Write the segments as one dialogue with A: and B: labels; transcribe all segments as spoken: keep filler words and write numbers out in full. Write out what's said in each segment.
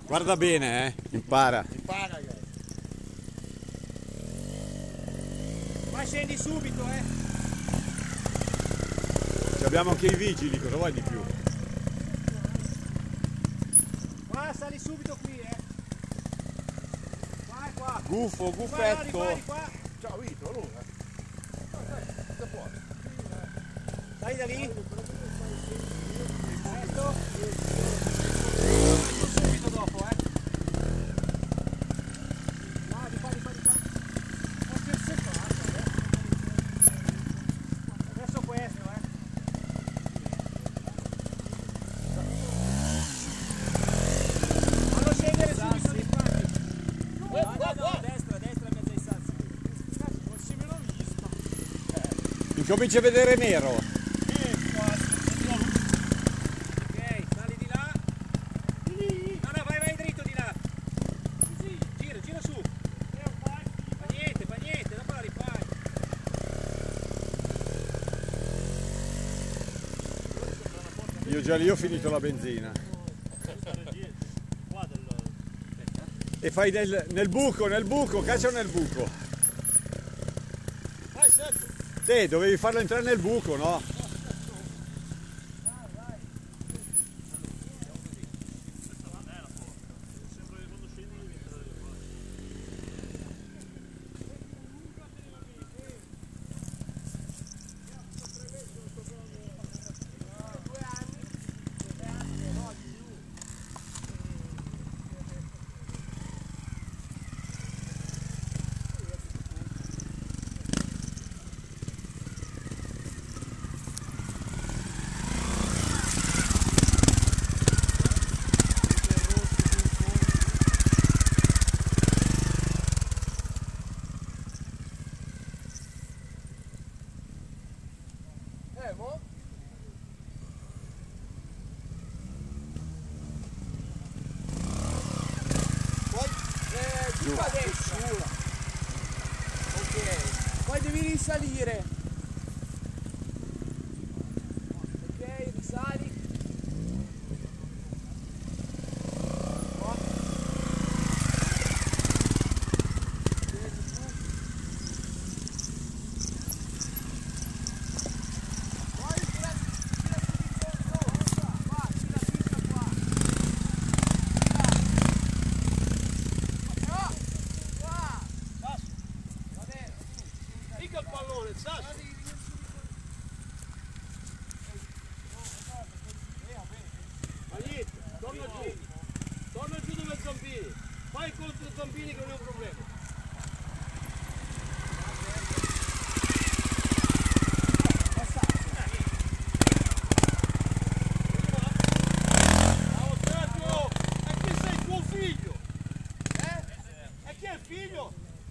A: Guarda bene, eh, impara.
B: Impara, che.
C: Ma scendi subito, eh.
A: Ci abbiamo anche i vigili, cosa vuoi di più?
C: Qua, sali subito qui, eh. Qua, qua.
A: Guffo,
C: Qua,
A: guffetto.
C: qua, qua.
B: Ciao Vito, allora. Da fuori.
C: Dai da lì. Questo. Subito dopo, eh. No, di qua, di qua, di qua. Occhio il separato, eh. Adesso questo, eh. Fallo scendere subito di spazi. No, no, no, a destra, a destra, in mezzo ai sassi. Non si me l'ho visto.
A: Incominci a vedere nero. Io già lì ho finito la benzina. E fai nel, nel buco, nel buco, caccia nel buco. Te, dovevi farlo entrare nel buco, no?
D: Giù adesso. Ok, poi devi risalire. Ok, risali.
C: Il pallone, sai? Ma niente, torna giù, torna giù dove Zampini, fai contro Zampini che non è un problema. Ciao Sergio, e chi sei tuo figlio? Eh? E chi è il figlio?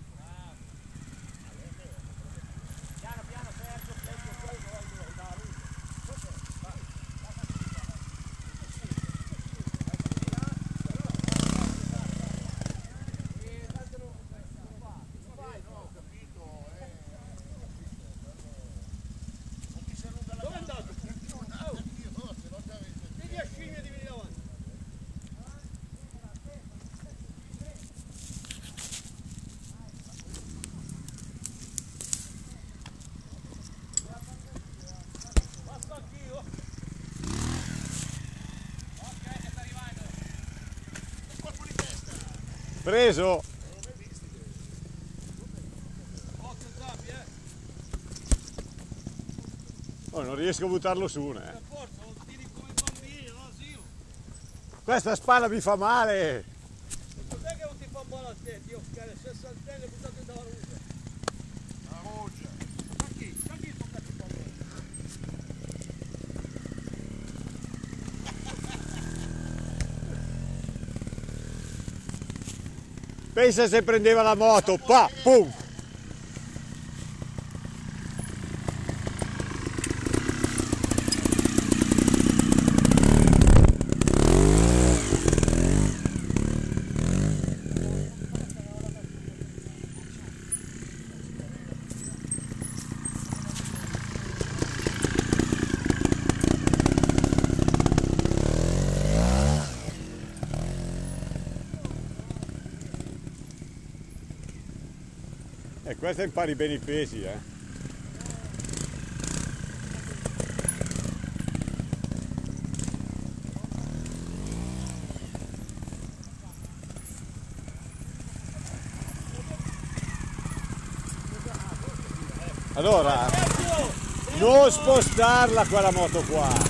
A: Preso! Oh, non riesco a buttarlo su, eh. Questa spalla mi fa male!
C: Cos'è che non ti fa male a te, Dio? Che le stesse antenne buttate dalla luce.
B: La roggia.
C: Ma chi? Ma chi tocca il pallone?
A: Pensa se prendeva la moto, pa, pum! E questa impari bene i pesi, eh. Allora, non spostarla quella moto qua.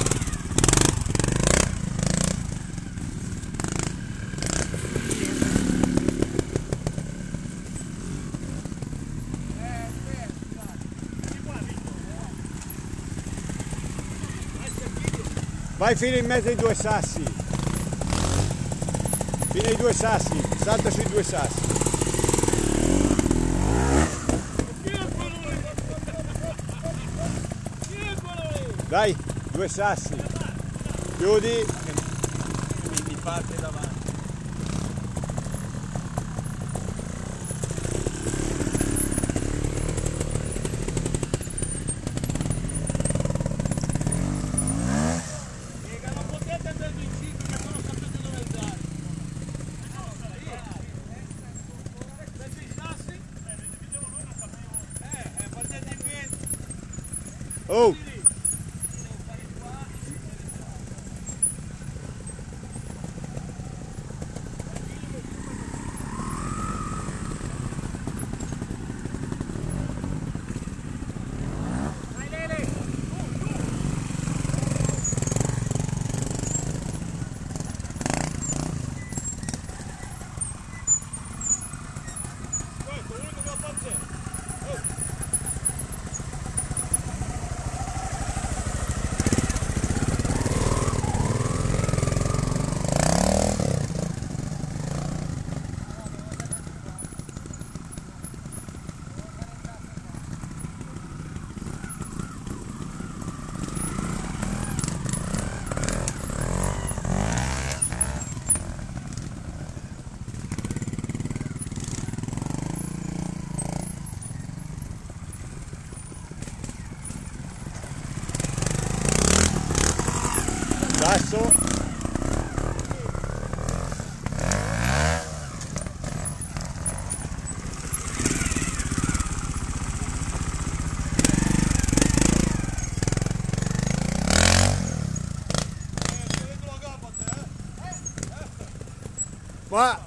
A: Vai fino in mezzo ai due sassi. Fino ai due sassi, salta sui due sassi. Dai, due sassi. Chiudi.
B: Quindi parte davanti.
C: Raga, non potete andare in ciclo che non sapete dove andare. Senti i sassi? Eh, eh, partite in piedi.
A: Oh! Basso. Qua.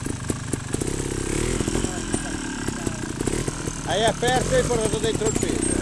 A: Hai aperto e hai portato dentro il peso.